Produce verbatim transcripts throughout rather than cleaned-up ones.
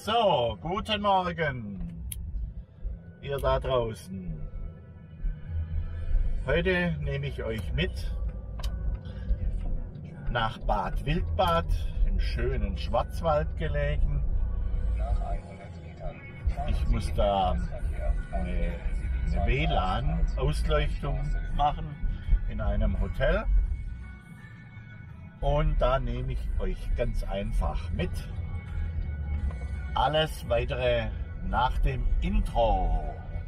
So, guten Morgen, ihr da draußen. Heute nehme ich euch mit nach Bad Wildbad, im schönen Schwarzwald gelegen. Ich muss da eine, eine W L A N-Ausleuchtung machen in einem Hotel. Und da nehme ich euch ganz einfach mit. Alles weitere nach dem Intro.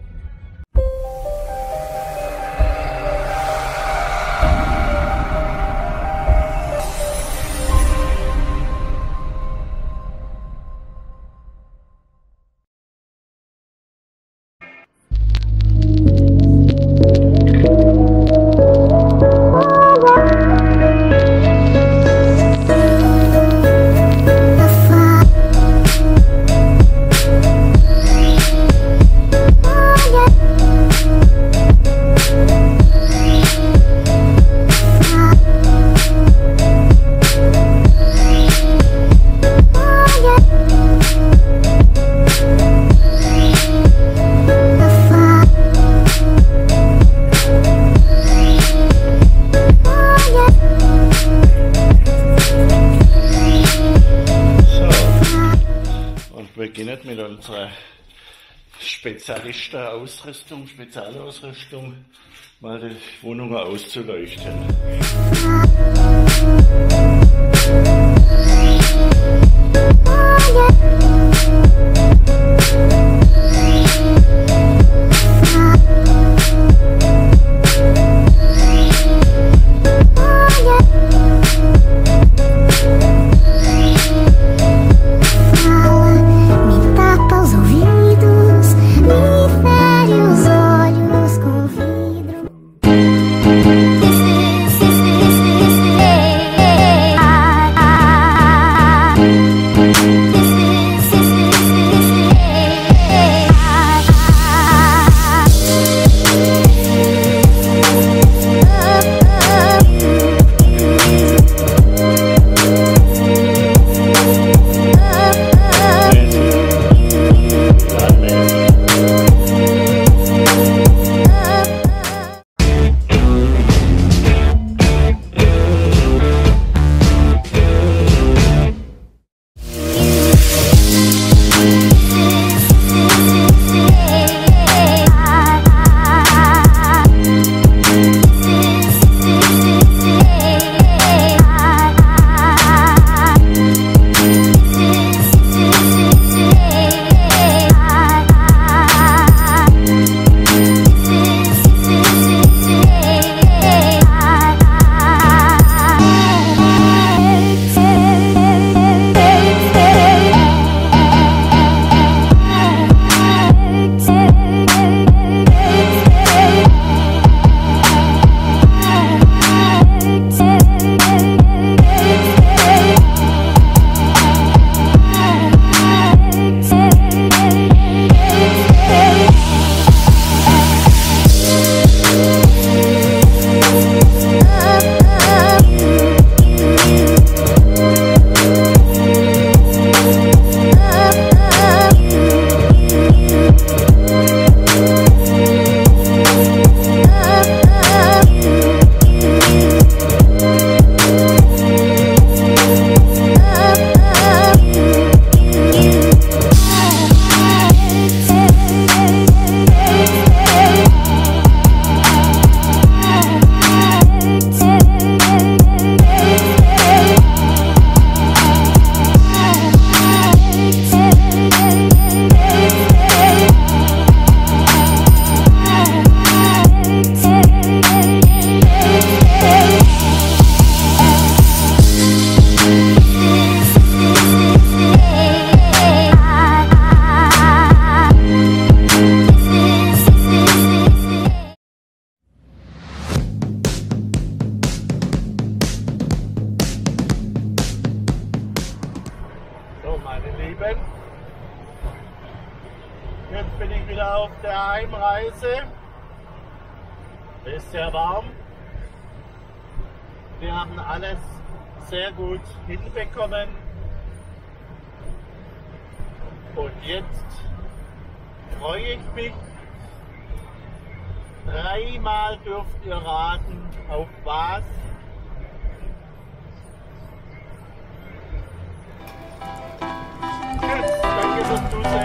Mit unserer Spezialisten-Ausrüstung, Spezialausrüstung, mal die Wohnung auszuleuchten. Jetzt bin ich wieder auf der Heimreise. Es ist sehr warm. Wir haben alles sehr gut hinbekommen. Und jetzt freue ich mich. Dreimal dürft ihr raten, auf was. Tschüss, danke fürs Zusehen.